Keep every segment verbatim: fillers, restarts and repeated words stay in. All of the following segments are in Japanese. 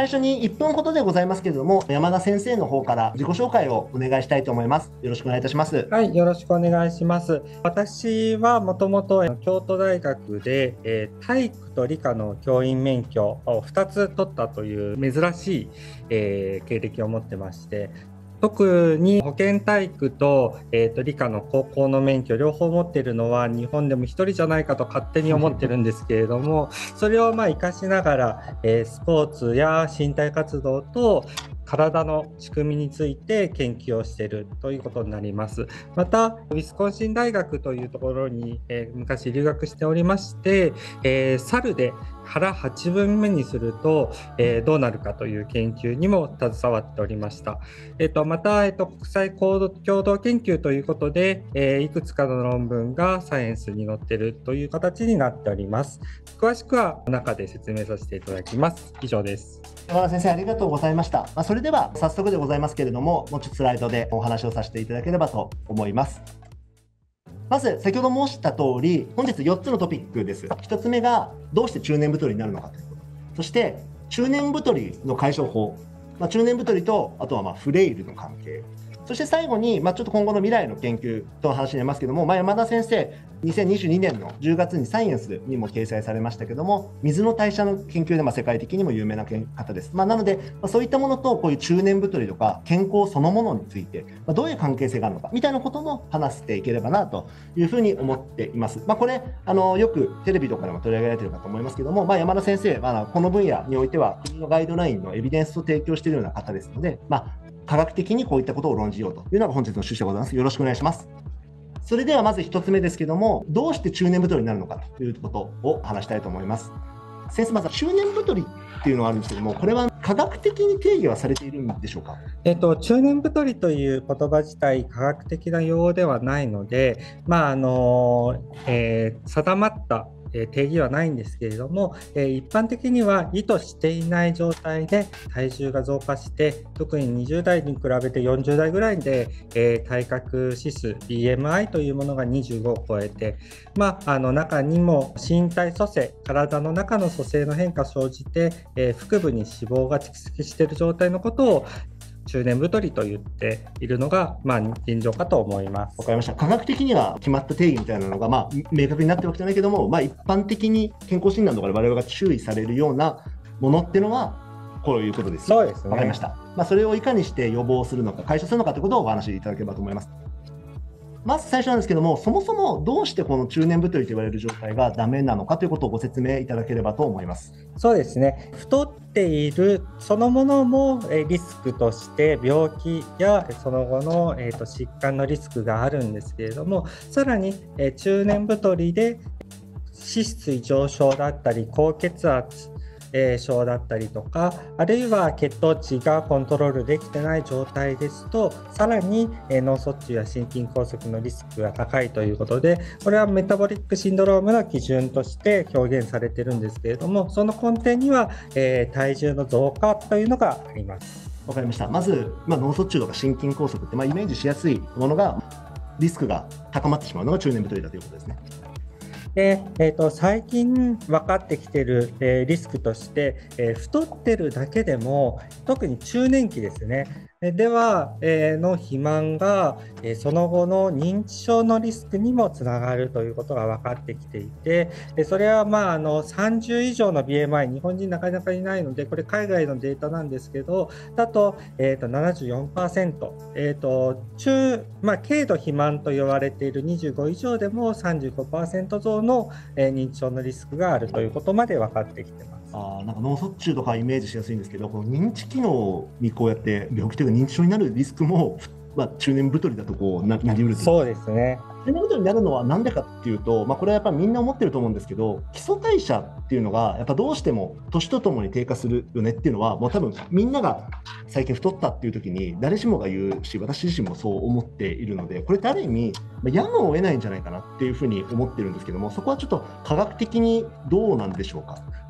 最初にいっぷんほどでございますけれども、山田先生の方から自己紹介をお願いしたいと思います。よろしくお願いいたします。 はい、よろしくお願いします。私はもともと京都大学で、えー、体育と理科の教員免許をふたつ取ったという珍しい、えー、経歴を持ってまして、特に保健体育と、えー、と理科の高校の免許両方持っているのは日本でも一人じゃないかと勝手に思ってるんですけれども、それをまあ活かしながら、えー、スポーツや身体活動と体の仕組みについて研究をしているということになります。またウィスコンシン大学というところに、えー、昔留学しておりまして、えー、猿で腹はちぶんめにすると、えー、どうなるかという研究にも携わっておりました。えー、とまた、えー、と国際共同研究ということで、えー、いくつかの論文がサイエンスに載っているという形になっております。詳しくは中で説明させていただきます。以上です。 山田先生、ありがとうございました。まあ、それでは早速でございますけれども、もうちょっとスライドでお話をさせていただければと思います。まず先ほど申した通り、本日よっつのトピックです。ひとつめがどうして中年太りになるのかということ、そして中年太りの解消法、まあ、中年太りとあとはまあフレイルの関係、そして最後に、まあ、ちょっと今後の未来の研究との話になりますけども、まあ、山田先生にせんにじゅうにねんのじゅうがつにサイエンスにも掲載されましたけども、水の代謝の研究でまあ世界的にも有名な方です。まあ、なので、まあ、そういったものとこういう中年太りとか健康そのものについて、まあ、どういう関係性があるのかみたいなことも話していければなというふうに思っています。まあ、これあのよくテレビとかでも取り上げられているかと思いますけども、まあ、山田先生、まあ、この分野においては国のガイドラインのエビデンスを提供しているような方ですので、まあ科学的にこういったことを論じようというのが本日の趣旨でございます。よろしくお願いします。それではまずひとつめですけども、どうして中年太りになるのかということを話したいと思います。先生、まず中年太りっていうのがあるんですけども、これは科学的に定義はされているんでしょうか。 えっと、中年太りという言葉自体科学的な用語ではないので、まああのえー、定まった定義はないんですけれども、一般的には意図していない状態で体重が増加して、特ににじゅうだいに比べてよんじゅうだいぐらいで体格指数 ビーエムアイ というものがにじゅうごを超えて、まあ、あの中にも身体組成、体の中の組成の変化が生じて、腹部に脂肪が蓄積している状態のことを中年太りと言っているのが、まあ、現状かと思います。 わかりました。科学的には決まった定義みたいなのが、まあ、明確になってるわけじゃないけども、まあ、一般的に健康診断とかで我々が注意されるようなものっていうのはこういうことです。 そうですね。 わかりました。まあ、それをいかにして予防するのか解消するのかということをお話しいただければと思います。まず最初なんですけども、そもそもどうしてこの中年太りと言われる状態がダメなのかということをご説明いただければと思います。 そうですね。太っているそのものもリスクとして病気やその後の疾患のリスクがあるんですけれども、さらに中年太りで脂質異常症だったり高血圧症だったりとか、あるいは血糖値がコントロールできてない状態ですと、さらに脳卒中や心筋梗塞のリスクが高いということで、これはメタボリックシンドロームの基準として表現されているんですけれども、その根底には、えー、体重の増加というのがあります。 わかりました。まず、まあ、脳卒中とか心筋梗塞って、まあ、イメージしやすいものがリスクが高まってしまうのが中年太りだということですね。 でえー、と最近分かってきている、えー、リスクとして、えー、太ってるだけでも、特に中年期ですね、では、えー、の肥満が、えー、その後の認知症のリスクにもつながるということが分かってきていて、それは、まあ、あのさんじゅう以上の ビーエムアイ、日本人なかなかいないので、これ海外のデータなんですけど、だと、えー、と ななじゅうよんパーセント、えーと中まあ、軽度肥満と言われているにじゅうご以上でも さんじゅうごパーセント 増の、えー、認知症のリスクがあるということまで分かってきています。 あなんか脳卒中とかイメージしやすいんですけど、この認知機能にこうやって病気というか認知症になるリスクも、まあ、中年太りだとこう な, なりうるという。 そうですね。 中年太りになるのは何でかっていうと、まあ、これはやっぱりみんな思ってると思うんですけど、基礎代謝っていうのがやっぱどうしても年とともに低下するよねっていうのは、もう多分みんなが最近太ったっていう時に誰しもが言うし、私自身もそう思っているので、これってある意味やむを得ないんじゃないかなっていうふうに思ってるんですけども、そこはちょっと科学的にどうなんでしょうか。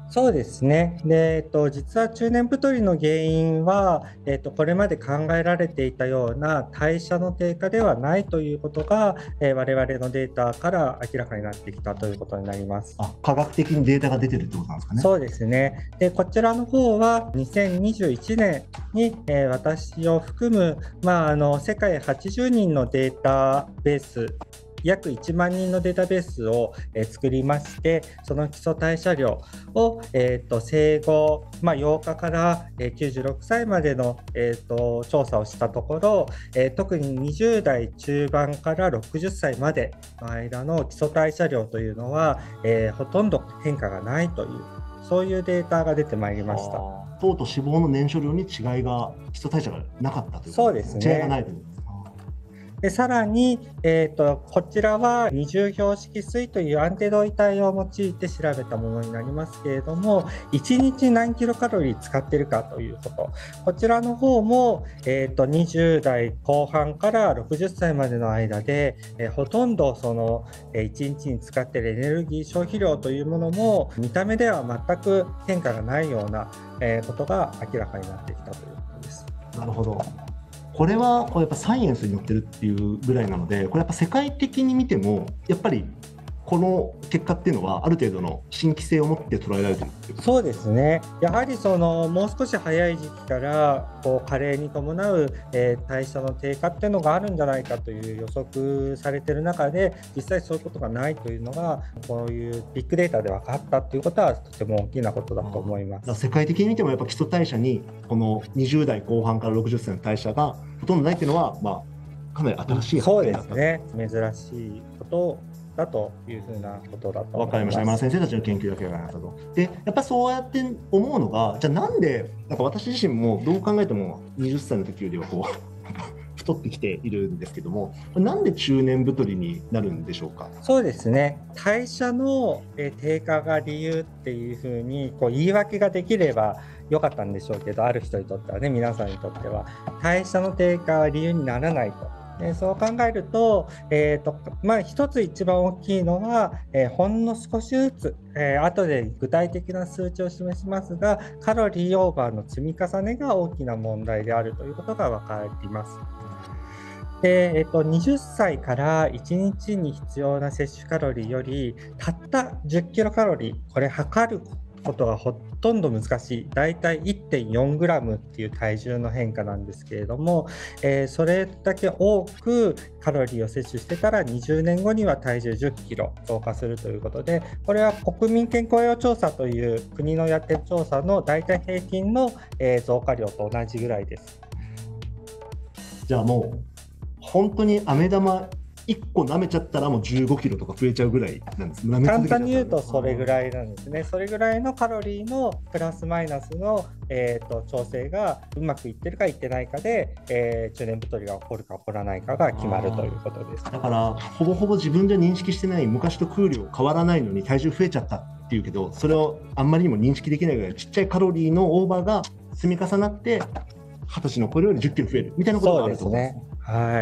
そうですね。で、えっと、実は中年太りの原因は、えっと、これまで考えられていたような代謝の低下ではないということが、えー我々のデータから明らかになってきたということになります。 あ、科学的にデータが出てるってことなんですかね。 そうですね。で、こちらの方はにせんにじゅういちねんに、えー私を含む、まあ、あの世界はちじゅうにんのデータベース、約いちまんにんのデータベースを、えー作りまして、その基礎代謝量を、えーと生後、まあ、ようかから、えーきゅうじゅうろくさいまでの、えーと調査をしたところ、えー特ににじゅう代中盤からろくじゅっさいまでの間の基礎代謝量というのは、えーほとんど変化がないという、そういうデータが出てまいりました。 糖と脂肪の燃焼量に違いが、基礎代謝がなかったということそうですね。 違いがないということですか。 でさらに、えーと、こちらは二重標識水というアンテドイ体を用いて調べたものになりますけれども、いちにち何キロカロリー使っているかということ、こちらの方も、えーと、にじゅう代後半からろくじゅっさいまでの間で、えーほとんどその、えーいちにちに使っているエネルギー消費量というものも見た目では全く変化がないような、えーことが明らかになってきたということです。 なるほど。これはこれやっぱサイエンスに載ってるっていうぐらいなので、これやっぱ世界的に見てもやっぱりこの結果っていうのはある程度の新規性を持って捉えられてるっていうこと。 そうですね。やはりそのもう少し早い時期からこう加齢に伴う、えー代謝の低下っていうのがあるんじゃないかという予測されている中で、実際そういうことがないというのがこういうビッグデータで分かったということはとても大きなことだと思いまだからす。 世界的に見てもやっぱ基礎代謝にこのにじゅう代後半からろくじゅっさいの代謝がほとんどないっていうのは、まあ、かなり新しい発そうで見だった。 すね。珍しいことだというふうなことだと思います。 わかりました。山田先生たちの研究だけがなかったと。で、やっぱそうやって思うのが、じゃあなんで、なんか私自身もどう考えてもはたちの時よりはこう太ってきているんですけども、なんで中年太りになるんでしょうか。 そうですね。代謝のえー低下が理由っていうふうにこう言い訳ができればよかったんでしょうけど、ある人にとってはね、皆さんにとっては代謝の低下は理由にならないと。でそう考えると、えーとまあ、一つ一番大きいのは、えーほんの少しずつ、えー後で具体的な数値を示しますが、カロリーオーバーの積み重ねが大きな問題であるということが分かります。でえっと、にじゅっさいからいちにちに必要な摂取カロリーよりたったじゅっキロカロリー、これ測ることがほとんど難しい、だいたい いってんよんグラムっていう体重の変化なんですけれども、えーそれだけ多くカロリーを摂取してたらにじゅうねんごには体重じゅっキロ増加するということで、これは国民健康栄養調査という国のやってる調査のだいたい平均の、えー増加量と同じぐらいです。 じゃあもう本当に飴玉いっこ舐めちゃったらもうじゅうごキロとか増えちゃうぐらいなんです。舐め簡続けちゃったら単に言うとそれぐらいなんですね。それぐらいのカロリーのプラスマイナスの、えー、と調整がうまくいってるかいってないかで、えー中年太りが起こるか起こらないかが決まるということです。 だからほぼほぼ自分じゃ認識してない昔と空量変わらないのに体重増えちゃったっていうけど、それをあんまりにも認識できないぐらいちっちゃいカロリーのオーバーが積み重なってはたちの頃よりじゅっキロ増えるみたいなことがあると思うんです。 そうですね。はい。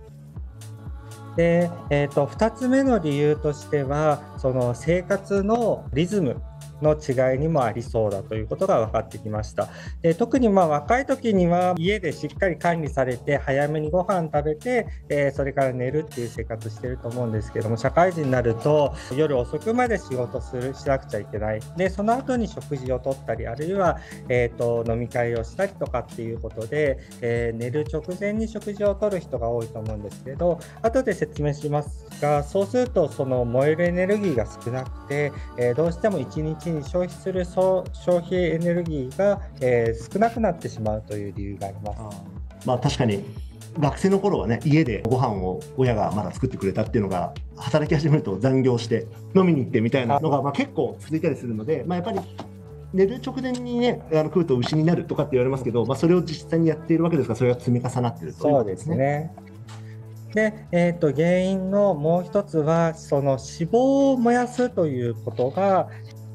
で、えーと、ふたつめの理由としては、その生活のリズムの違いにもありそうだということが分かってきました。で特にまあ若い時には家でしっかり管理されて早めにご飯食べて、えーそれから寝るっていう生活してると思うんですけども、社会人になると夜遅くまで仕事するしなくちゃいけない。でその後に食事をとったり、あるいは、えーと飲み会をしたりとかっていうことで、えー寝る直前に食事をとる人が多いと思うんですけど、後で説明しますが、そうするとその燃えるエネルギーが少なくて、えーどうしてもいちにちに消費する消費エネルギーが、えー少なくなってしまうという理由があります。 まあ確かに学生の頃はね、家でご飯を親がまだ作ってくれたっていうのが働き始めると残業して飲みに行ってみたいなのがまあ結構続いたりするので、まあ、やっぱり寝る直前にねあの食うと牛になるとかって言われますけど、まあ、それを実際にやっているわけですから、それが積み重なっているというそうでことですね。 すね。で、えーと、原因のもう一つはその脂肪を燃やすということが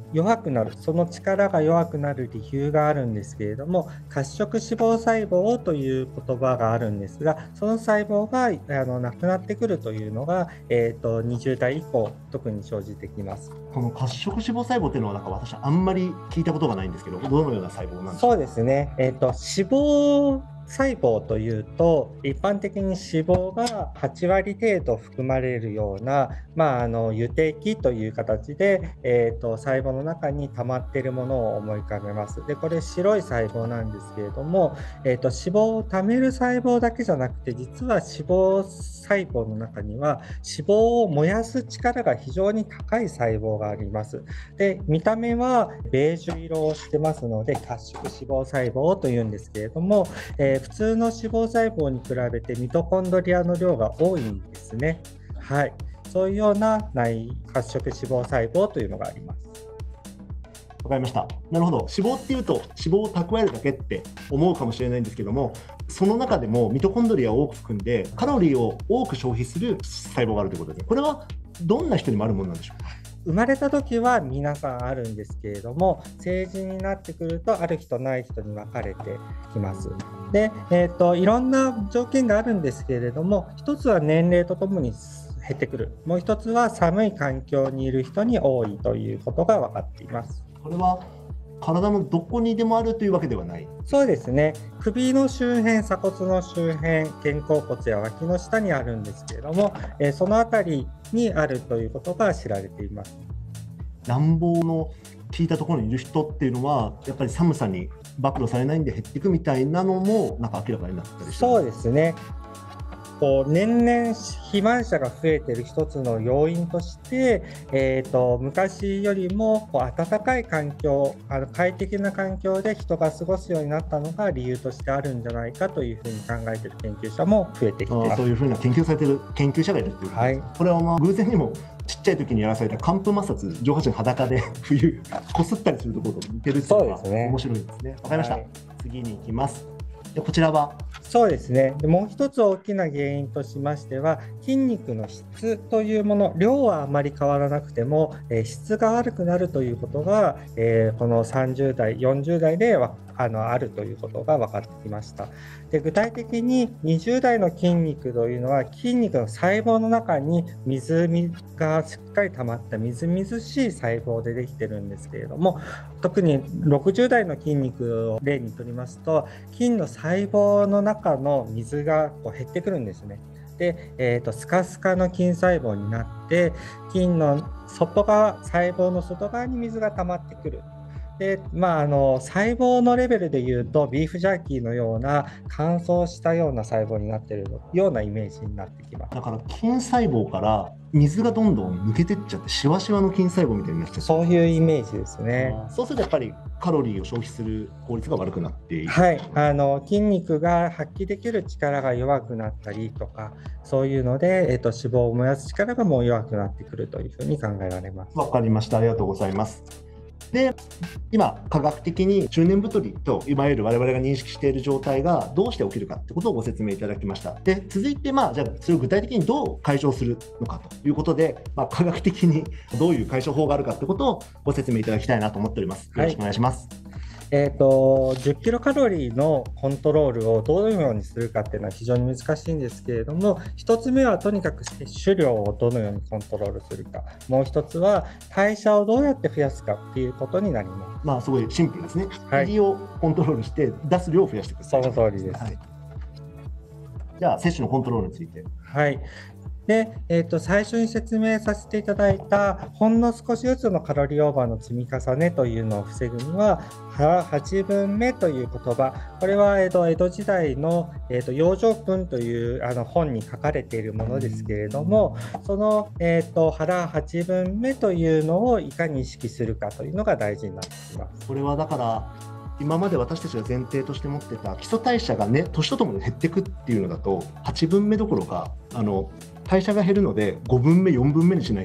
弱くなる、その力が弱くなる理由があるんですけれども、褐色脂肪細胞という言葉があるんですが、その細胞があのなくなってくるというのが、えー、とにじゅう代以降特に生じてきます。 この褐色脂肪細胞っていうのはなんか私あんまり聞いたことがないんですけど、どのような細胞なんですか？ そうですね、えー、と脂肪細胞というと、一般的に脂肪がはち割程度含まれるような、まあ、あの油滴という形で、えー、と細胞の中に溜まっているものを思い浮かべます。でこれ白い細胞なんですけれども、えー、と脂肪を貯める細胞だけじゃなくて、実は脂肪細胞の中には脂肪を燃やす力が非常に高い細胞があります。で見た目はベージュ色をしてますので褐色脂肪細胞というんですけれども、えー普通の脂肪細胞に比べてミトコンドリアの量が多いんですね。はい、そういうような内褐色脂肪細胞というのがあります。 わかりました。なるほど。脂肪っていうと脂肪を蓄えるだけって思うかもしれないんですけども、その中でもミトコンドリアを多く含んでカロリーを多く消費する細胞があるということですね。これはどんな人にもあるものなんでしょうか？ 生まれた時は皆さんあるんですけれども、成人になってくるとある人ない人に分かれてきます。で、えーと、いろんな条件があるんですけれども、一つは年齢とともに減ってくる、もう一つは寒い環境にいる人に多いということが分かっています。 これは体のどこにでもあるというわけではない？ そうですね、首の周辺、鎖骨の周辺、肩甲骨や脇の下にあるんですけれども、えー、そのあたりにあるということが知られています。 暖房の効いたところにいる人っていうのはやっぱり寒さに暴露されないんで減っていくみたいなのもなんか明らかになったりしてます。 そうですね、こう年々肥満者が増えている一つの要因として、えー、と昔よりもこう暖かい環境、あの快適な環境で人が過ごすようになったのが理由としてあるんじゃないかというふうに考えている研究者も増えてきています。 そういうふうな研究されている研究者がいるということです、はい、これはまあ偶然にもちっちゃい時にやらされた寒風摩擦、上半身裸で冬こすったりするところと似てるっていうのが面白いですね。わかりました、はい、次に行きます。でこちらはそうですね。でもう一つ大きな原因としましては、筋肉の質というもの、量はあまり変わらなくても、えー、質が悪くなるということが、えー、このさんじゅう代、よんじゅう代ではあのあるということが分かってきました。で具体的ににじゅう代の筋肉というのは、筋肉の細胞の中に水がしっかり溜まったみずみずしい細胞でできてるんですけれども、特にろくじゅう代の筋肉を例にとりますと、筋の細胞の中の水がこう減ってくるんですね。で、えーと、スカスカの筋細胞になって、筋の外側、細胞の外側に水が溜まってくる。でまあ、あの細胞のレベルでいうとビーフジャーキーのような乾燥したような細胞になっているようなイメージになってきます。 だから筋細胞から水がどんどん抜けてっちゃってシワシワの筋細胞みたいになっちゃって、 そういうイメージですね。 そうするとやっぱりカロリーを消費する効率が悪くなっている。 はい、あの筋肉が発揮できる力が弱くなったりとか、そういうので、えーと、脂肪を燃やす力がもう弱くなってくるというふうに考えられます。 わかりました。ありがとうございます。で今科学的に中年太りといわゆる我々が認識している状態がどうして起きるかということをご説明いただきました。で続いて、まあ、じゃあそれを具体的にどう解消するのかということで、まあ、科学的にどういう解消法があるかということをご説明いただきたいなと思っております。よろしくお願いします。はいえーと、じゅっキロカロリーのコントロールをどのようにするかっていうのは非常に難しいんですけれども、一つ目はとにかく摂取量をどのようにコントロールするか、もう一つは代謝をどうやって増やすかっていうことになります。 まあすごいシンプルですね。 はい、 入りをコントロールして出す量を増やしていく。 その通りです。はい、 じゃあ摂取のコントロールについて。 はいでえー、と最初に説明させていただいたほんの少しずつのカロリーオーバーの積み重ねというのを防ぐには腹はちぶんめという言葉、これは、えー、と江戸時代の、えー、と養生訓というあの本に書かれているものですけれども、その、えー、と腹はちぶんめというのをいかに意識するかというのが大事になってきます。 これはだから今まで私たちが前提として持ってた基礎代謝がね年とともに減っていくっていうのだとはちぶんめどころかあの代謝が減るのでごぶんめよんぶんめにしないと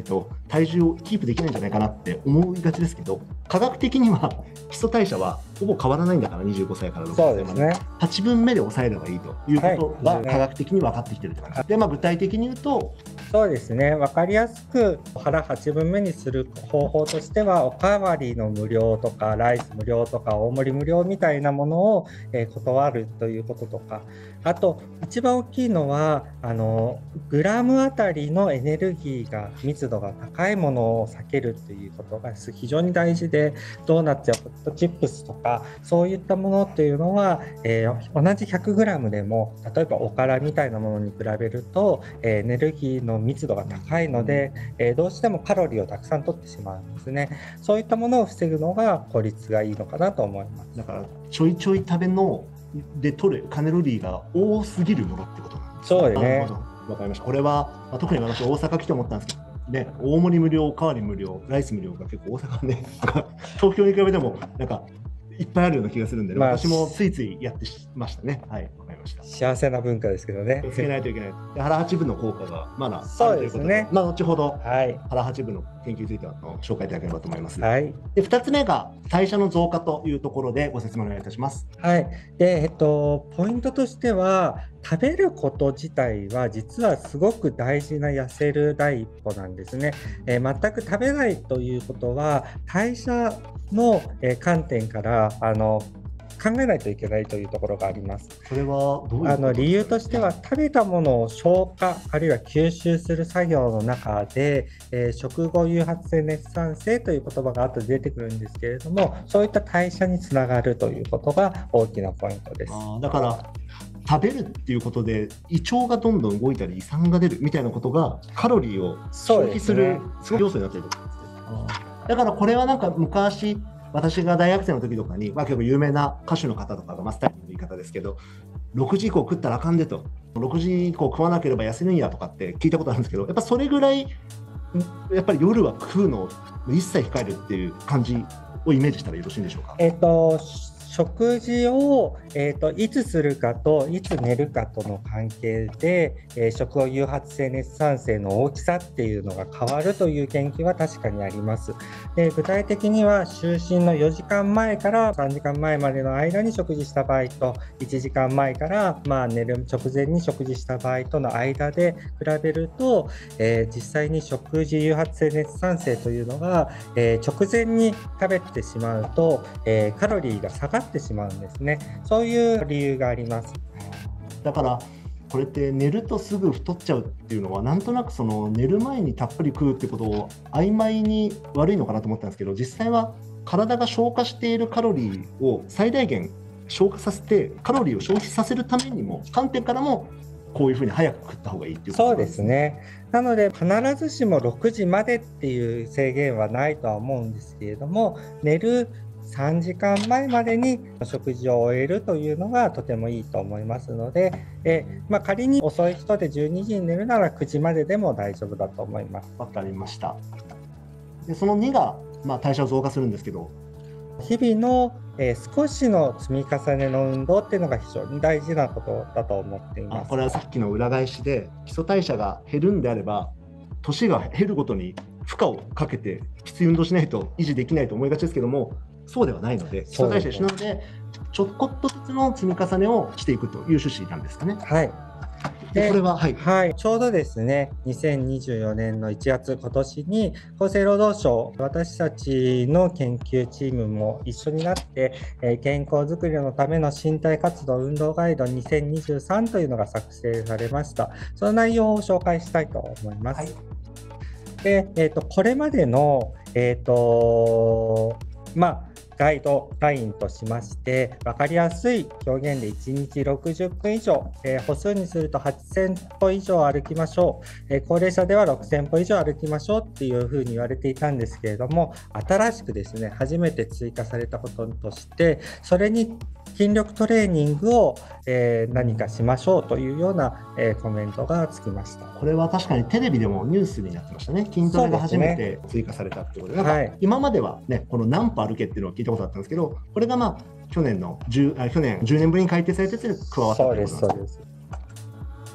体重をキープできないんじゃないかなって思いがちですけど、科学的には基礎代謝はほぼ変わらないんだから、にじゅうごさいからろくじゅっさいまで、ね、はちぶんめで抑えればいいということが科学的に分かってきてるって感じ、はい、で、まあ、具体的に言うと、 そうですね、分かりやすく腹はちぶんめにする方法としては、おかわりの無料とかライス無料とか大盛り無料みたいなものを、えー、断るということとか、あと一番大きいのはあのグラムあたりのエネルギーが密度が高いものを避けるということが非常に大事で、ドーナツやポテトチップスとかそういったものっていうのは、えー、同じ ひゃくグラム でも例えばおからみたいなものに比べると、えー、エネルギーの密度が高いので、えー、どうしてもカロリーをたくさん取ってしまうんですね。そういったものを防ぐのが効率がいいのかなと思います。 だからちょいちょい食べので取るカロリーが多すぎるものってことなんですか。 そうですね。 わかりました。これは、まあ、特に私大阪来て思ったんですけどね、大盛り無料、おかわり無料、ライス無料が結構大阪ね、東京に比べてもなんかいっぱいあるような気がするんで、ね、まあ、私もついついやってましたね。はい、わかりました。 幸せな文化ですけどね。 気をつけないといけない。で、腹八分の効果がまだあるそうということで、 ですね。 まあ、後ほど、 はい、 腹八分の研究については紹介いただければと思います。 はい、 で、ふたつめが代謝の増加というところでご説明お願いいたします。 はい。で、えっと、ポイントとしては、食べること自体は実はすごく大事な痩せる第一歩なんですね。えー、全く食べないということは代謝の、えー、観点からあの考えないといけないというところがあります。 それはどういうことですか？ あの理由としては、食べたものを消化あるいは吸収する作業の中で、えー、食後誘発性熱産生という言葉が後で出てくるんですけれども、そういった代謝につながるということが大きなポイントです。 あ、だから食べるっていうことで胃腸がどんどん動いたり胃酸が出るみたいなことがカロリーを消費するすごい要素になっているということですね。だからこれはなんか昔私が大学生の時とかに、まあ、結構有名な歌手の方とかがマスターの言い方ですけど、ろくじ以降食ったらあかんでと、ろくじ以降食わなければ痩せるんやとかって聞いたことあるんですけど、やっぱそれぐらいやっぱり夜は食うのを一切控えるっていう感じをイメージしたらよろしいんでしょうか。 えっと食事を、えーと、いつするかといつ寝るかとの関係で、えー、食後誘発性熱産生の大きさっていうのが変わるという研究は確かにあります。で、具体的には就寝のよじかんまえからさんじかんまえまでの間に食事した場合といちじかんまえから、まあ、寝る直前に食事した場合との間で比べると、えー、実際に食事誘発性熱産生というのが、えー、直前に食べてしまうと、えー、カロリーが下がってしまうんですね。そういう理由があります。 だからこれって寝るとすぐ太っちゃうっていうのは、なんとなくその寝る前にたっぷり食うってことを曖昧に悪いのかなと思ったんですけど、実際は体が消化しているカロリーを最大限消化させてカロリーを消費させるためにも観点からもこういうふうに早く食った方がいいっていうことですね。 そうですね。なので必ずしもろくじまでっていう制限はないとは思うんですけれども、寝るさんじかんまえまでに食事を終えるというのがとてもいいと思いますので、え、まあ、仮に遅い人でじゅうにじに寝るならくじまででも大丈夫だと思います。 わかりました。でそのにが、まあ、代謝を増加するんですけど、 日々の、えー、少しの積み重ねの運動っていうのが非常に大事なことだと思っています。 あ、これはさっきの裏返しで、基礎代謝が減るんであれば年が減るごとに負荷をかけてきつい運動しないと維持できないと思いがちですけども、そうではないので、基礎代謝一緒なのでちょこっとずつの積み重ねをしていくという趣旨なんですかね。 はい。 でこれは、はいはい、ちょうどですね、にせんにじゅうよねんのいちがつ、今年に厚生労働省、私たちの研究チームも一緒になって、えー、健康づくりのための身体活動運動ガイドにせんにじゅうさんというのが作成されました。その内容を紹介したいと思います。はい、で、えーと、これまでの、えーと、まあガイドラインとしまして、分かりやすい表現でいちにちろくじゅっぷん以上、えー、歩数にするとはっせんぽ以上歩きましょう、えー、高齢者ではろくせんぽ以上歩きましょうっていうふうに言われていたんですけれども、新しくですね、初めて追加されたこととして、それに筋力トレーニングを、えー、何かしましょうというような、えー、コメントがつきました。 これは確かにテレビでもニュースになってましたね。筋トレが初めて追加されたってことで、なんか今まではね、この何歩歩けっていうのを聞いたことあったんですけど、これがまあ去年の10あ去年じゅうねんぶりに改定されてて加わったということなんです。そうです、そうです。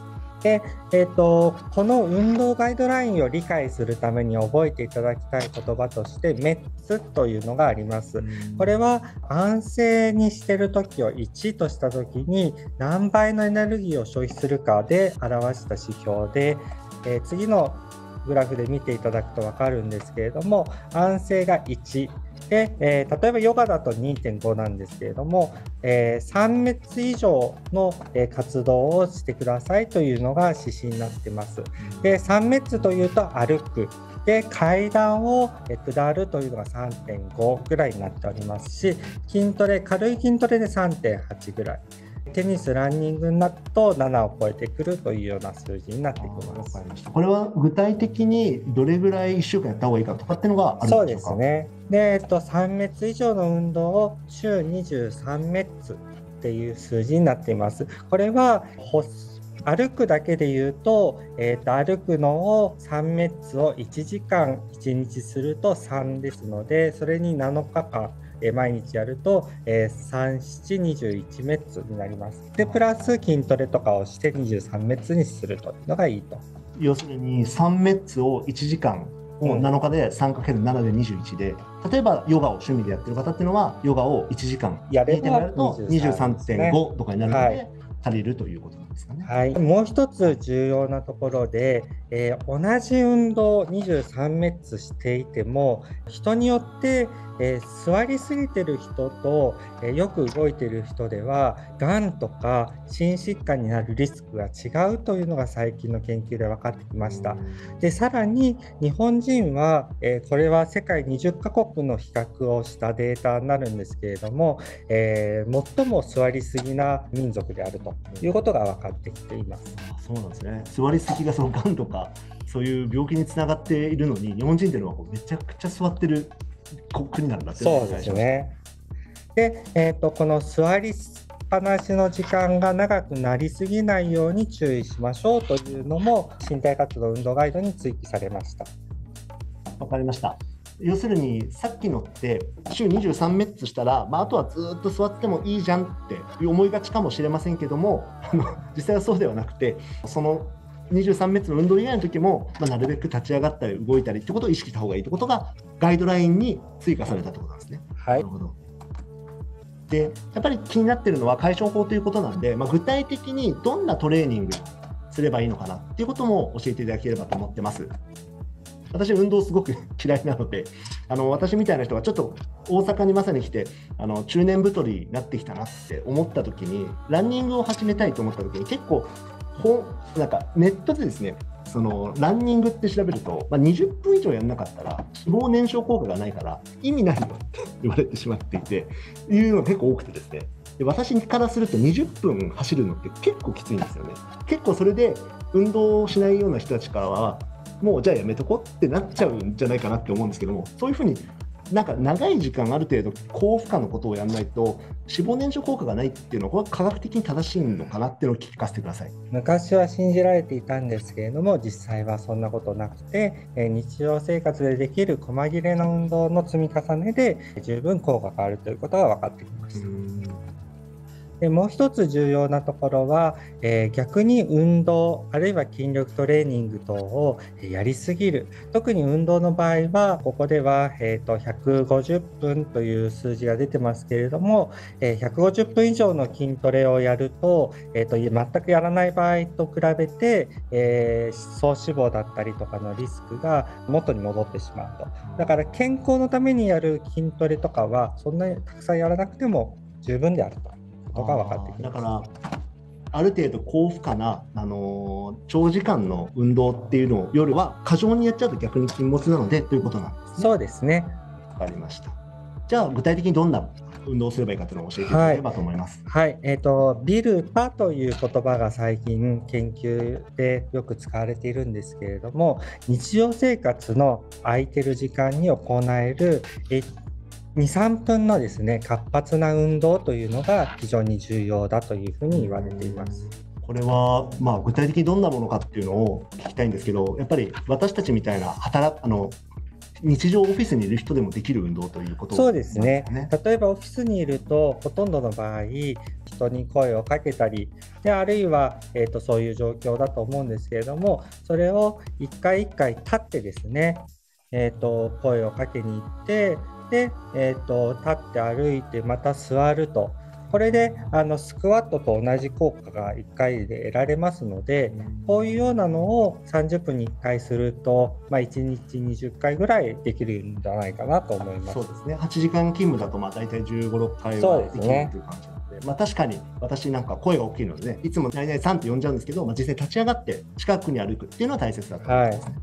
で、えーと、この運動ガイドラインを理解するために覚えていただきたい言葉としてメッツというのがあります。これは安静にしてる時をいちとした時に何倍のエネルギーを消費するかで表した指標で、えー、次のグラフで見ていただくと分かるんですけれども、安静がいちで、えー、例えばヨガだと にてんご なんですけれども、えー、さん列以上の、えー、活動をしてくださいというのが指針になっています。で、さん列というと歩くで、階段を下るというのが さんてんご ぐらいになっておりますし、筋トレ、軽い筋トレで さんてんはち ぐらい、テニス、ランニングになるとななを超えてくるというような数字になってきます。 わかりました。これは具体的にどれぐらいいっしゅうかんやった方がいいかとかっていうのがあるんでしょうか？ そうですね。で、えっと、さん列以上の運動を週にじゅうさん列っていう数字になっています。これは歩くだけで言うと、えー、と歩くのをさん列をいちじかんいちにちするとさんですので、それになのかかんえ毎日やると、えー、さん、なな、にじゅういち列になります。で、プラス筋トレとかをしてにじゅうさん列にするというのがいいと。 要するにさん列をいちじかん、うん、なのかで さんかけるなな でにじゅういちで、例えばヨガを趣味でやってる方っていうのはヨガをいちじかんやればると にじゅうさんてんご とかになるので、はい、足りるということなんですかね。 はい、もう一つ重要なところで、えー、同じ運動をにじゅうさん列していても人によって、えー、座りすぎてる人と、えー、よく動いてる人ではがんとか心疾患になるリスクが違うというのが最近の研究で分かってきました。で、さらに日本人は、えー、これは世界にじゅっかこくの比較をしたデータになるんですけれども、えー、最も座りすぎな民族であるということが分かってきています。 そうなんですね。座りすぎがそのがんとかそういう病気につながっているのに、日本人っていうのはこうめちゃくちゃ座ってる国なんだっていうのをそうですね。で、えーと、この座りっぱなしの時間が長くなりすぎないように注意しましょうというのも身体活動運動ガイドに追記されました。 わかりました。要するにさっきのって週にじゅうさん列したら、まあ、あとはずっと座ってもいいじゃんって思いがちかもしれませんけども、あの実際はそうではなくて、そのにじゅうさん列の運動以外の時も、まあ、なるべく立ち上がったり動いたりってことを意識した方がいいってことがガイドラインに追加されたってことなんですね。 はい。 なるほど。で、やっぱり気になってるのは解消法ということなんで、まあ、具体的にどんなトレーニングすればいいのかなっていうことも教えていただければと思ってます。私運動すごく嫌いなので、あの私みたいな人がちょっと大阪にまさに来てあの中年太りになってきたなって思った時に、ランニングを始めたいと思った時に結構本なんかネットでですね、そのランニングって調べると、まあ、にじゅっぷん以上やらなかったら脂肪燃焼効果がないから意味ないよって言われてしまっていて、いうのが結構多くてですね、で私からするとにじゅっぷん走るのって結構きついんですよね。結構それで運動をしないような人たちからはもうじゃあやめとこうってなっちゃうんじゃないかなって思うんですけども、そういうふうになんか長い時間ある程度高負荷のことをやらないと脂肪燃焼効果がないっていうのは、これは科学的に正しいのかなっていうのを聞かせてください。 昔は信じられていたんですけれども、実際はそんなことなくて、日常生活でできる細切れの運動の積み重ねで十分効果があるということが分かってきました。でもう一つ重要なところは、えー、逆に運動あるいは筋力トレーニング等をやりすぎる、特に運動の場合はここでは、えー、とひゃくごじゅっぷんという数字が出てますけれども、えー、ひゃくごじゅっぷん以上の筋トレをやると、えー、と全くやらない場合と比べて、えー、総脂肪だったりとかのリスクが元に戻ってしまうと。だから健康のためにやる筋トレとかはそんなにたくさんやらなくても十分であると。が分かってきます。 だからある程度高負荷な、あのー、長時間の運動っていうのを夜は過剰にやっちゃうと逆に禁物なのでということなんですね。 そうですね。 わかりました。じゃあ具体的にどんな運動をすればいいかというのを教えていただければと思います。 はい、はい、えーと、ビルパという言葉が最近研究でよく使われているんですけれども、日常生活の空いてる時間に行えるに、さんぷんのですね、活発な運動というのが非常に重要だというふうに言われています。 これは、まあ、具体的にどんなものかっていうのを聞きたいんですけど、やっぱり私たちみたいな働あの日常オフィスにいる人でもできる運動ということそうですね。 なんですね。 例えばオフィスにいるとほとんどの場合人に声をかけたりで、あるいは、えーと、そういう状況だと思うんですけれども、それを一回一回立ってですね、えーと、声をかけに行ってで、えーと、立って歩いてまた座ると、これであのスクワットと同じ効果がいっかいで得られますので、こういうようなのをさんじゅっぷんにいっかいすると、まあ、いちにちにじゅっかいぐらいできるんじゃないかなと思います。 そうですね。はちじかん勤務だとまあ大体じゅうご、ろっかいはできるという感じなので、まあ、確かに私なんか声が大きいので、ね、いつも何々さんって呼んじゃうんですけど、まあ、実際立ち上がって近くに歩くっていうのは大切だと思いますね。はい、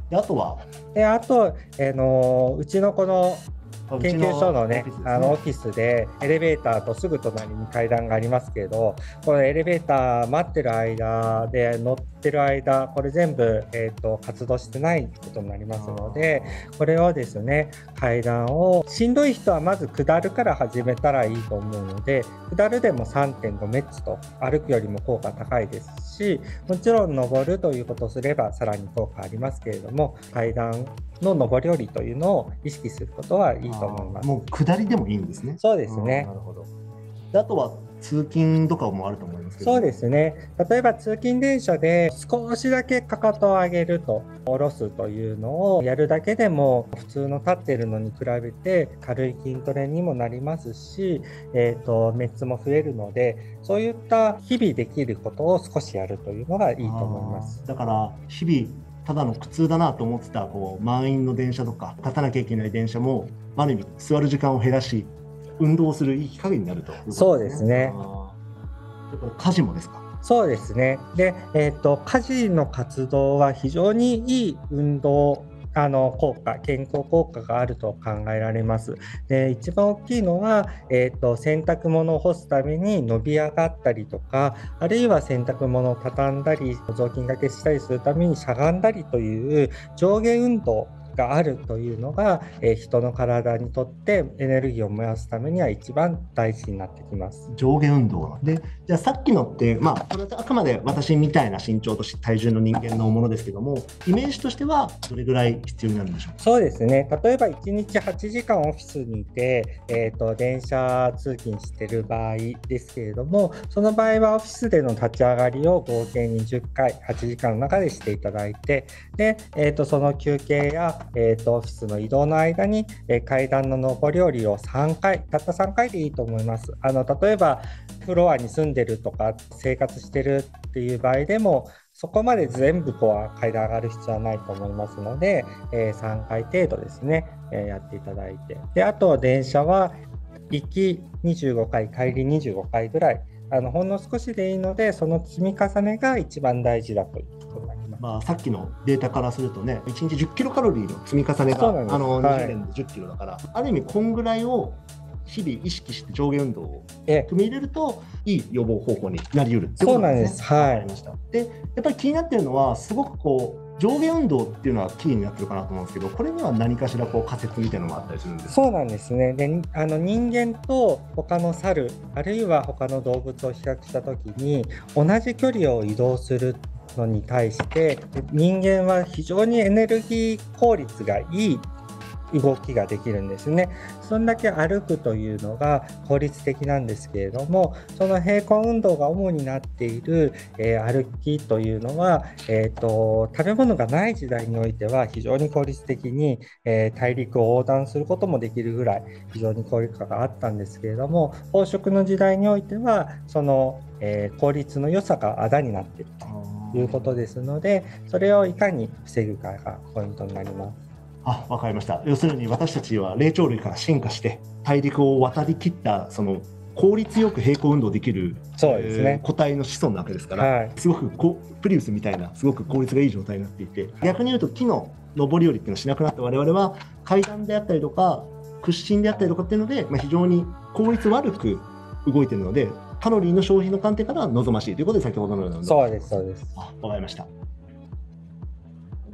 であとはであと、えー、のうちのこの研究所のね、あのオフィスでエレベーターとすぐ隣に階段がありますけど、このエレベーター待ってる間で乗ってる間、これ全部、えーと、活動してないことになりますので、これをですね、階段をしんどい人はまず下るから始めたらいいと思うので、下るでも さんてんご メッツと歩くよりも効果高いですし、もちろん登るということをすればさらに効果ありますけれども、階段の上り下りというのを意識することはいいと思います。 もう下りでもいいんですね。 そうですね。 なるほど。であとは通勤とかもあると思いますけど、 そうですね。例えば通勤電車で少しだけかかとを上げると下ろすというのをやるだけでも普通の立っているのに比べて軽い筋トレにもなりますし、えーと、メッツも増えるので、そういった日々できることを少しやるというのがいいと思います。 だから日々ただの苦痛だなと思ってたこう満員の電車とか立たなきゃいけない電車もある意味座る時間を減らし運動するいい機会になるということですね。 そうですね。 家事もですか？ そうですね。で、えーと、家事の活動は非常にいい運動あの効果、健康効果があると考えられます。で、一番大きいのは、えーと、洗濯物を干すために伸び上がったりとか、あるいは洗濯物を畳んだり、雑巾掛けしたりするためにしゃがんだりという上下運動があるというのが、えー、人の体にとってエネルギーを燃やすためには一番大事になってきます。 上下運動で、じゃあさっきのって、まあ、これはあくまで私みたいな身長と体重の人間のものですけども、イメージとしてはどれぐらい必要になるんでしょうか？ そうですね。例えばいちにちはちじかんオフィスにいて、えーと、電車通勤している場合ですけれども、その場合はオフィスでの立ち上がりを合計にじゅっかいはちじかんの中でしていただいて、で、えーと、その休憩やえー、とオフィスの移動の間に、えー、階段の上り下りをさんかい、たったさんかいでいいと思います。あの例えばフロアに住んでるとか生活してるっていう場合でもそこまで全部こう階段上がる必要はないと思いますので、えー、さんかい程度ですね、えー、やっていただいて、であと電車は行きにじゅうごかい、帰りにじゅうごかいぐらい、あのほんの少しでいいので、その積み重ねが一番大事だということになります。 まあ、さっきのデータからするとね、いちにちじゅっキロカロリーの積み重ねがあのにじゅうねんでじゅっキロだから、はい、ある意味こんぐらいを日々意識して上下運動を組み入れるといい予防方法になり得るってことなんですね。 そうなんです。はい。 わかりました。で、やっぱり気になっているのはすごくこう上下運動っていうのはキーになってるかなと思うんですけど、これには何かしらこう仮説みたいなのがあったりするんですか？ そうなんですね。で、あの人間と他の猿あるいは他の動物を比較したときに同じ距離を移動するのに対して人間は非常にエネルギー効率がいい動きができるんですね。そんだけ歩くというのが効率的なんですけれども、その平行運動が主になっている、えー、歩きというのは、えーと、食べ物がない時代においては非常に効率的に、えー、大陸を横断することもできるぐらい非常に効率化があったんですけれども、飽食の時代においてはその、えー、効率の良さがあだになっているということですので、それをいかに防ぐかがポイントになります。 あ、わかりました。要するに私たちは霊長類から進化して大陸を渡りきったその効率よく平行運動できる、 そうですね、 えー、個体の子孫なわけですから、 はい、 すごくこプリウスみたいなすごく効率がいい状態になっていて、逆に言うと木の上り下りっていうのをしなくなった我々は階段であったりとか屈伸であったりとかっていうので、まあ、非常に効率悪く動いているのでカロリーの消費の観点から望ましいということで先ほどのような運動。 そうですそうです。 あ、わかりました。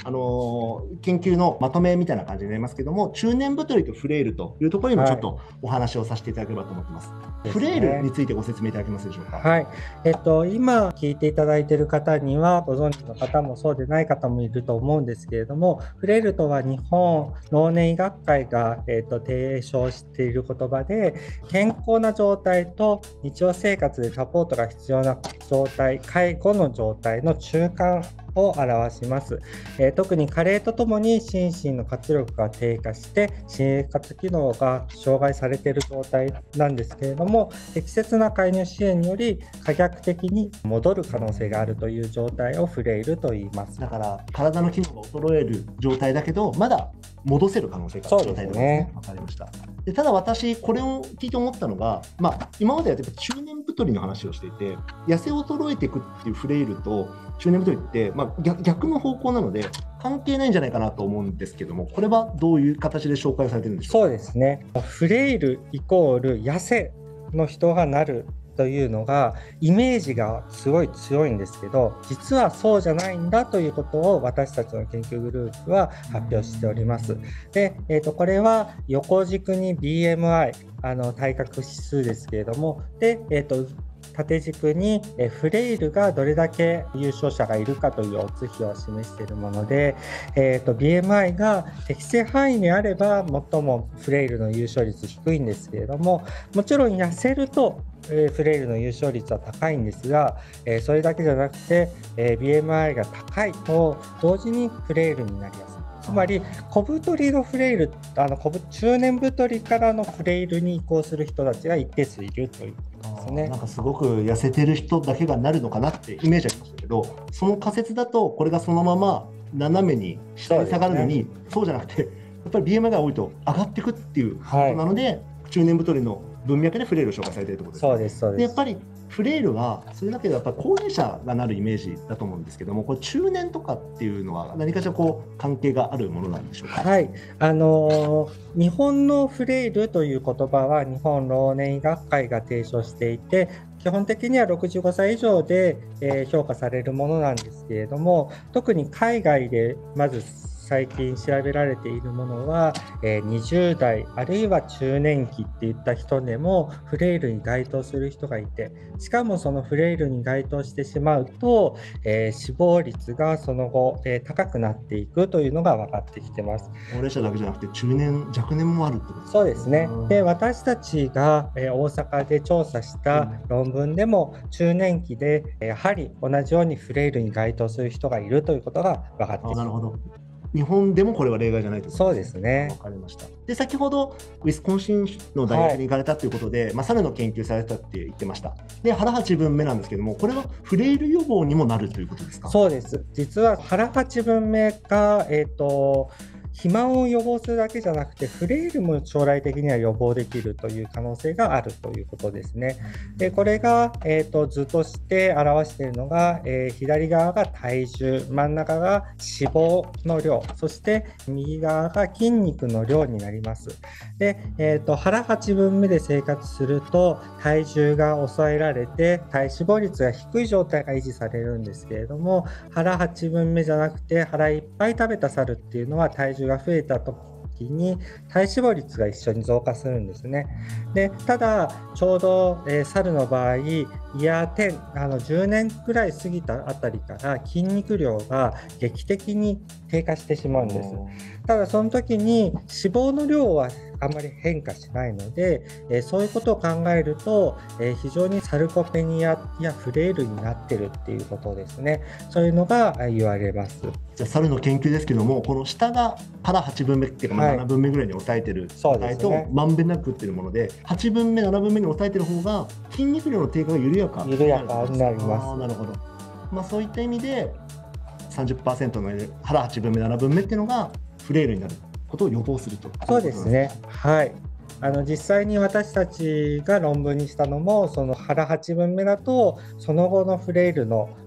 あのー研究のまとめみたいな感じになりますけども、中年太りとフレイルというところにもちょっとお話をさせていただければと思ってます。はい、フレイルについてご説明いただけますでしょうか。 はい、えっと、今聞いていただいている方にはご存知の方もそうでない方もいると思うんですけれども、フレイルとは日本老年医学会が、えっと、提唱している言葉で、健康な状態と日常生活でサポートが必要な状態、介護の状態の中間を表します。えー、特に加齢とともに心身の活力が低下して生活機能が障害されている状態なんですけれども、適切な介入支援により可逆的に戻る可能性があるという状態をフレイルと言います。 だから体の機能が衰える状態だけどまだ戻せる可能性がある状態ですね。わかりました。でただ私これを聞いて思ったのが、まあ、今まではやっぱ中年太りの話をしていて、痩せ衰えていくっていうフレイルと中年太りって、まあ、逆, 逆の方向なので関係ないんじゃないかなと思うんですけども、これはどういう形で紹介されてるんでしょうか。 そうですね。フレイルイコール痩せの人がなるというのがイメージがすごい強いんですけど、実はそうじゃないんだということを私たちの研究グループは発表しております。で、えーと、これは横軸に ビーエムアイ、あの体格指数ですけれども、で、えーと縦軸にフレイルがどれだけ優勝者がいるかというお図比を示しているもので、えーと、ビーエムアイ が適正範囲にあれば最もフレイルの優勝率低いんですけれども、もちろん痩せるとえー、フレイルの優勝率は高いんですが、えー、それだけじゃなくて、えー、ビーエムアイ が高いと同時にフレイルになりやすい。つまり小太りのフレイル、あの小中年太りからのフレイルに移行する人たちが一定数いるということですね。 なんかすごく痩せてる人だけがなるのかなってイメージありましたけど、その仮説だとこれがそのまま斜めに下に下がるのに、そうですね、そうじゃなくてやっぱり ビーエムアイ が多いと上がっていくっていうことなので、はい、中年太りの文脈でフレイルを紹介されているということです。 そうです、そうです。 でやっぱりフレイルはそれだけでやっぱり高齢者がなるイメージだと思うんですけども、これ中年とかっていうのは何かしらこう関係があるものなんでしょうか。 はい、あのー、日本のフレイルという言葉は日本老年医学会が提唱していて、基本的にはろくじゅうごさい以上で、えー、評価されるものなんですけれども、特に海外でまず最近調べられているものは、えー、にじゅうだいあるいは中年期っていった人でもフレイルに該当する人がいて、しかもそのフレイルに該当してしまうと、えー、死亡率がその後、えー、高くなっていくというのが分かってきてます。 高齢者だけじゃなくて中年若年もあるってことですか。 そうですね。で、私たちが、えー、大阪で調査した論文でも、うん、中年期でやはり同じようにフレイルに該当する人がいるということが分かってきます。 なるほど。日本でもこれは例外じゃないということですね。 そうですね。 わかりました。で、先ほどウィスコンシンの大学に行かれたということで、はい、まあ、猿の研究されたって言ってました。で、腹八分目なんですけども、これはフレイル予防にもなるということですか。 そうです。実は腹八分目が、えっと、肥満を予防するだけじゃなくてフレイルも将来的には予防できるという可能性があるということですね。でこれが、えーと、図として表しているのが、えー、左側が体重、真ん中が脂肪の量、そして右側が筋肉の量になります。で、えーと、腹八分目で生活すると体重が抑えられて体脂肪率が低い状態が維持されるんですけれども、腹八分目じゃなくて腹いっぱい食べた猿っていうのは体重が増えた時に体脂肪率が一緒に増加するんですね。でただちょうど、えー、猿の場合イヤーじゅうあのじゅうねんくらい過ぎたあたりから筋肉量が劇的に低下してしまうんです。ただその時に脂肪の量はあまり変化しないので、えー、そういうことを考えると、えー、非常にサルコペニアやフレイルになってるっていうことですね。そういうのが言われます。 じゃあ猿の研究ですけども、この下が腹はちぶんめっていうか、まあななぶんめぐらいに抑えてる状態と、はい、まんべんなくってるもので、はちぶんめななぶんめに抑えてる方が筋肉量の低下が緩やか緩やかになります。 あ、なるほど。まあ、そういった意味で さんじゅっパーセント の腹はちぶんめななぶんめっていうのがフレイルになることを予防すると。 そうですね。はい。あの実際に私たちが論文にしたのも、その腹はちぶんめだとその後のフレイルの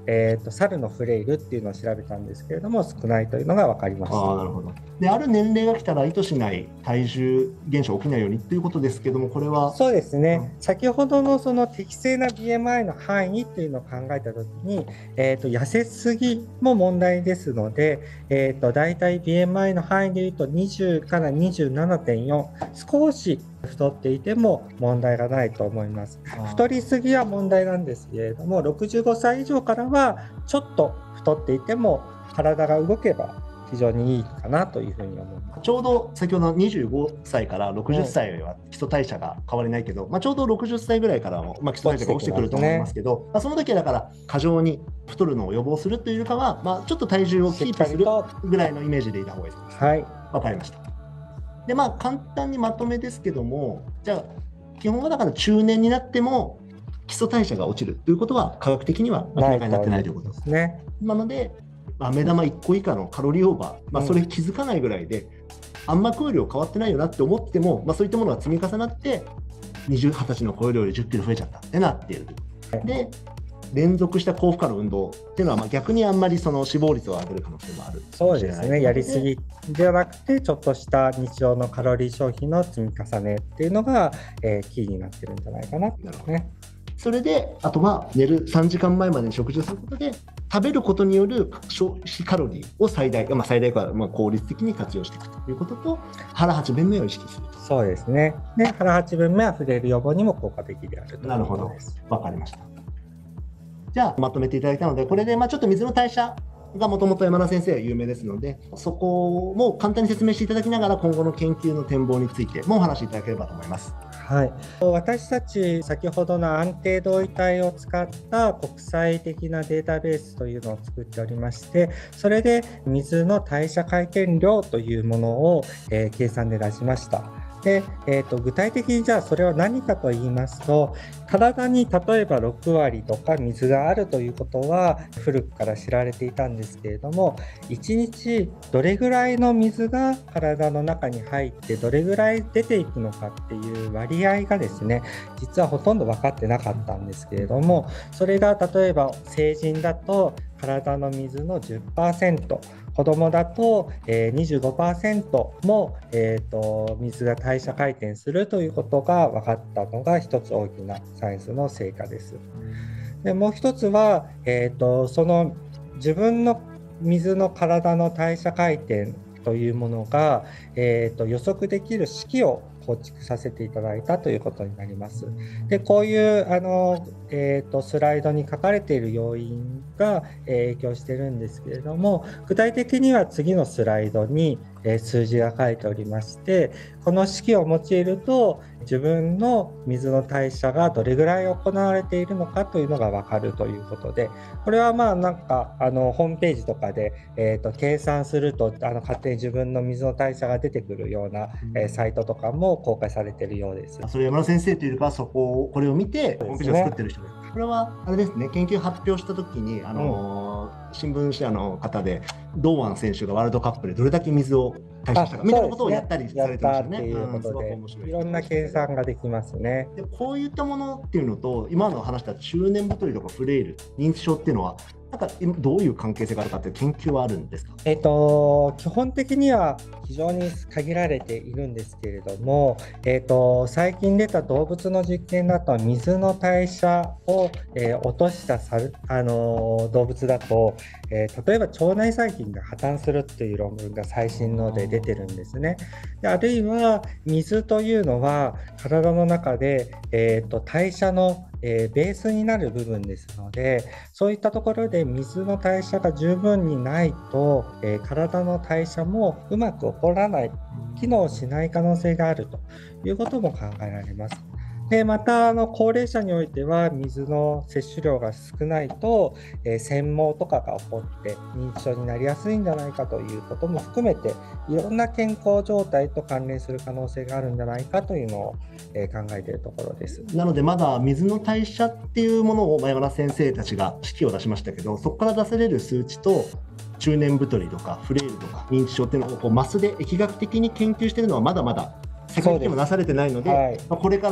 えー、と猿のフレイルっていうのを調べたんですけれども、少ないというのが分かりました。 あ、なるほど。で、ある年齢が来たら意図しない体重減少起きないようにということですけども、これはそうですね、うん、先ほどのその適正な ビーエムアイ の範囲っていうのを考えたときに、えー、と痩せすぎも問題ですので、えー、とだいたい ビーエムアイ の範囲でいうとにじゅうからにじゅうななてんよん、少し太っていても問題がないと思います。太りすぎは問題なんですけれども、ろくじゅうごさい以上からはちょっと太っていても体が動けば非常にいいかなというふうに思います。 ちょうど先ほどのにじゅうごさいからろくじゅっさいは基礎代謝が変わりないけど、はい、まあ、ちょうどろくじゅっさいぐらいからも、まあ、基礎代謝が落ちてくると思いますけど、ね、まあ、その時はだから過剰に太るのを予防するというかは、まあ、ちょっと体重をキープするぐらいのイメージでいた方がいいです。 はい、 わかりました。で、まあ、簡単にまとめですけども、じゃあ基本はだから中年になっても基礎代謝が落ちるということは科学的には明らかになってないということですね。なので、まあ、目玉いっこ以下のカロリーオーバー、まあ、それ気づかないぐらいで、うん、あんま食う量変わってないよなって思っても、まあ、そういったものが積み重なってにじゅう、はたちの超えるよりじゅっキロ増えちゃったってなっている。で、連続した高負荷の運動っていうのは、まあ逆にあんまりその死亡率を上げる可能性もある。 そうですね、やりすぎではなくて、ちょっとした日常のカロリー消費の積み重ねっていうのが、えー、キーになってるんじゃないかなっていうね。 それで、あとは寝るさんじかんまえまでに食事をすることで、食べることによる消費カロリーを最大、まあ、最大化、まあ、効率的に活用していくということと、腹八分目を意識すると。 そうですね。で、腹八分目はフレイル予防にも効果的であるということです。 なるほど、わかりました。じゃあまとめていただいたので、これでまあちょっと水の代謝がもともと山田先生は有名ですので、そこも簡単に説明していただきながら、今後の研究の展望についてもお話しいただければと思います。 はい、私たち先ほどの安定同位体を使った国際的なデータベースというのを作っておりまして、それで水の代謝回転量というものを、えー、計算で出しました。で、えーと、具体的にじゃあそれは何かと言いますと、体に例えばろくわりとか水があるということは古くから知られていたんですけれども、いちにちどれぐらいの水が体の中に入ってどれぐらい出ていくのかっていう割合がですね、実はほとんど分かってなかったんですけれども、それが例えば成人だと体の水の じゅっパーセント、子供だと にじゅうごパーセント も、えーと、水が代謝回転するということが分かったのが一つ大きなサイエンスの成果です。で、もう一つは、えーと、その自分の水の体の代謝回転というものが、えーと、予測できる式を構築させていただいたということになります。で、こういうあの、えーと、スライドに書かれている要因が、えー、影響しているんですけれども、具体的には次のスライドに、えー、数字が書いておりまして、この式を用いると自分の水の代謝がどれぐらい行われているのかというのが分かるということで、これはまあなんかあのホームページとかで、えーと、計算するとあの勝手に自分の水の代謝が出てくるような、うん、えー、サイトとかも公開されているようです。 それ山田先生というか、そこをこれを見てホームページを作ってる人です。これはあれですね、研究発表したときにあの、うん、新聞社の方で堂安選手がワールドカップでどれだけ水を代謝したかみたいなことをやったりされてましたね。 ということで、いろんな計算ができますね。 で、こういったものっていうのと今の話した中年太りとかフレイル、認知症っていうのはなんかどういう関係性があるかっていう研究はあるんですか？ えっと、基本的には非常に限られているんですけれども、えっと、最近出た動物の実験だと水の代謝を、えー、落としたさあの動物だと、えー、例えば腸内細菌が破綻するっていう論文が最新ので出てるんですね。で、あるいは水というのは体の中で、えー、と代謝のえー、ベースになる部分ですので、そういったところで水の代謝が十分にないと、えー、体の代謝もうまく起こらない、機能しない可能性があるということも考えられます。で、またあの高齢者においては水の摂取量が少ないと、えー、癬毛とかが起こって認知症になりやすいんじゃないかということも含めて、いろんな健康状態と関連する可能性があるんじゃないかというのを、えー、考えているところです。 なのでまだ水の代謝っていうものを山田先生たちが式を出しましたけど、そこから出せれる数値と中年太りとかフレイルとか認知症っていうのをこうマスで疫学的に研究しているのはまだまだ世界的にもなされてないので、はい、これから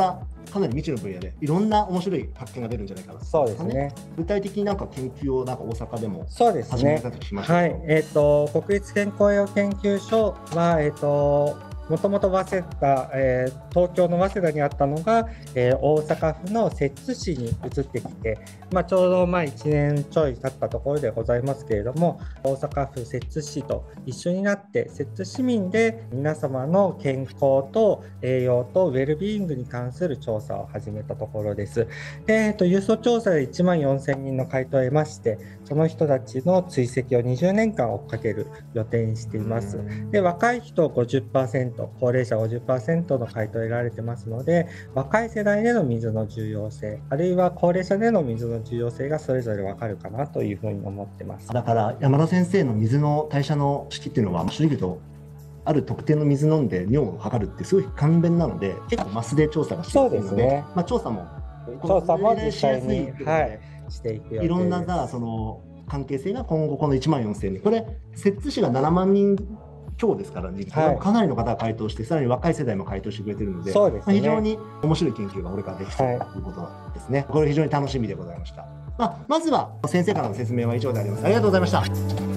かなり未知の分野でいろんな面白い発見が出るんじゃないかな。 そうですね。 具体的になんか研究をなんか大阪でもそうですね。 始めたと聞きました。 はい。えっ、と国立健康栄養研究所はえっ、ともともと早稲田、えー、東京の早稲田にあったのが、えー、大阪府の摂津市に移ってきて、まあ、ちょうどまあいちねんちょい経ったところでございますけれども、大阪府摂津市と一緒になって摂津市民で皆様の健康と栄養とウェルビーイングに関する調査を始めたところです。で、えー、と郵送調査でいちまんよんせんにんの回答を得まして、その人たちの追跡をにじゅうねんかん追っかける予定にしています。で、若い人 ごじゅっパーセント、高齢者 ごじゅっパーセント の回答を得られてますので、若い世代での水の重要性、あるいは高齢者での水の重要性がそれぞれ分かるかなというふうに思ってます。 だから山田先生の水の代謝の式っていうのは、正直言うとある特定の水飲んで尿を測るってすごい簡便なので、結構マスで調査がしやすいので、そうですね。まあ、調査も調査も実際に、はい、していく予定です。 いろんなさその関係性が今後このいちまんよんせんにん、これ摂津市がななまんにん強ですから、ね、はい、かなりの方が回答して、さらに若い世代も回答してくれているので、そうですね、まあ、非常に面白い研究がこれからできそうということですね。はい、これ非常に楽しみでございました。まあ、まずは先生からの説明は以上であります。ありがとうございました。